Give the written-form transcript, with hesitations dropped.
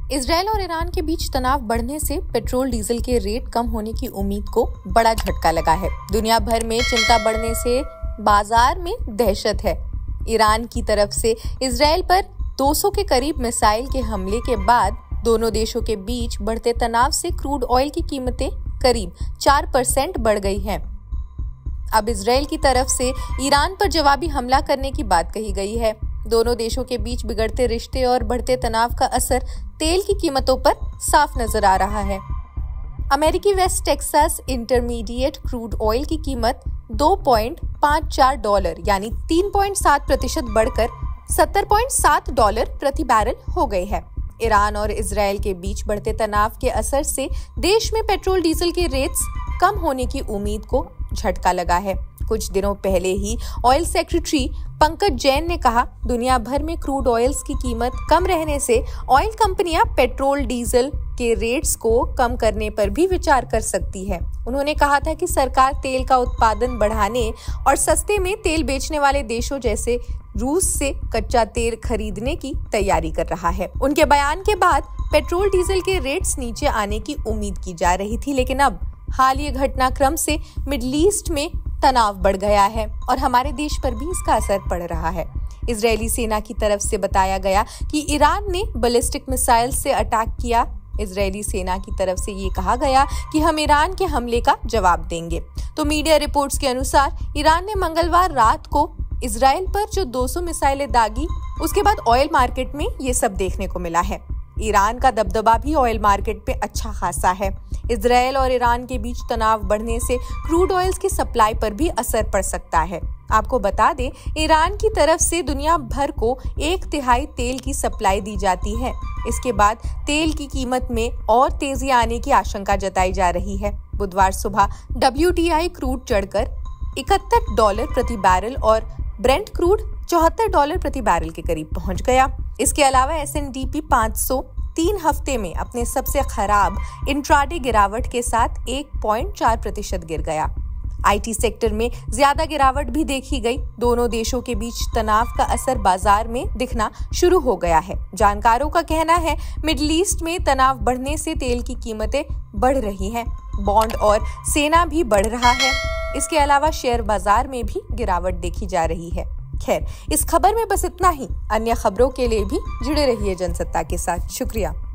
Israel और Iran के बीच तनाव बढ़ने से पेट्रोल डीजल के रेट कम होने की उम्मीद को बड़ा झटका लगा है। दुनिया भर में चिंता बढ़ने से बाजार में दहशत है। ईरान की तरफ से इजरायल पर 200 के करीब मिसाइल के हमले के बाद दोनों देशों के बीच बढ़ते तनाव से क्रूड ऑयल की कीमतें करीब 4% बढ़ गई हैं। अब इजरायल की तरफ से ईरान पर जवाबी हमला करने की बात कही गई है। दोनों देशों के बीच बिगड़ते रिश्ते और बढ़ते तनाव का असर तेल की कीमतों पर साफ नजर आ रहा है। अमेरिकी West Texas intermediate crude oil की कीमत $2.54 यानी 3.7% बढ़कर $70.7 प्रति बैरल हो गई है। ईरान और इजरायल के बीच बढ़ते तनाव के असर से देश में पेट्रोल डीजल के रेट्स कम होने की उम्मीद को झटका लगा है। कुछ दिनों पहले ही ऑयल सेक्रेटरी पंकज जैन ने कहा, दुनिया भर में क्रूड ऑयल्स की कीमत कम रहने से ऑयल कंपनियां पेट्रोल डीजल के रेट्स को कम करने पर भी विचार कर सकती है। उन्होंने कहा था कि सरकार तेल का उत्पादन बढ़ाने और सस्ते में तेल बेचने वाले देशों जैसे रूस से कच्चा तेल खरीदने की तैयारी कर रहा है। उनके बयान के बाद पेट्रोल डीजल के रेट्स नीचे आने की उम्मीद की जा रही थी, लेकिन अब हालिया घटनाक्रम से मिडिल ईस्ट में तनाव बढ़ गया है और हमारे देश पर भी इसका असर पड़ रहा है। इजरायली सेना की तरफ से बताया गया कि ईरान ने बैलिस्टिक मिसाइल से अटैक किया। इजरायली सेना की तरफ से ये कहा गया कि हम ईरान के हमले का जवाब देंगे। तो मीडिया रिपोर्ट्स के अनुसार ईरान ने मंगलवार रात को इजरायल पर जो 200 मिसाइलें दागी, उसके बाद ऑयल मार्केट में ये सब देखने को मिला है। ईरान का दबदबा भी ऑयल मार्केट पे अच्छा खासा है। इजरायल और ईरान के बीच तनाव बढ़ने से क्रूड ऑयल्स की सप्लाई पर भी असर पड़ सकता है। आपको बता दें, ईरान की तरफ से दुनिया भर को 1/3 तेल की सप्लाई दी जाती है। इसके बाद तेल की कीमत में और तेजी आने की आशंका जताई जा रही है। बुधवार सुबह WTI क्रूड चढ़कर $71 प्रति बैरल और ब्रेंट क्रूड $74 प्रति बैरल के करीब पहुंच गया। इसके अलावा S&P 500 3 हफ्ते में अपने सबसे खराब इंट्राडे गिरावट के साथ 1.4% गिर गया। IT सेक्टर में ज्यादा गिरावट भी देखी गई। दोनों देशों के बीच तनाव का असर बाजार में दिखना शुरू हो गया है। जानकारों का कहना है, मिडिल ईस्ट में तनाव बढ़ने से तेल की कीमतें बढ़ रही हैं, बॉन्ड और सेना भी बढ़ रहा है। इसके अलावा शेयर बाजार में भी गिरावट देखी जा रही है। खैर, इस खबर में बस इतना ही। अन्य खबरों के लिए भी जुड़े रहिए जनसत्ता के साथ। शुक्रिया।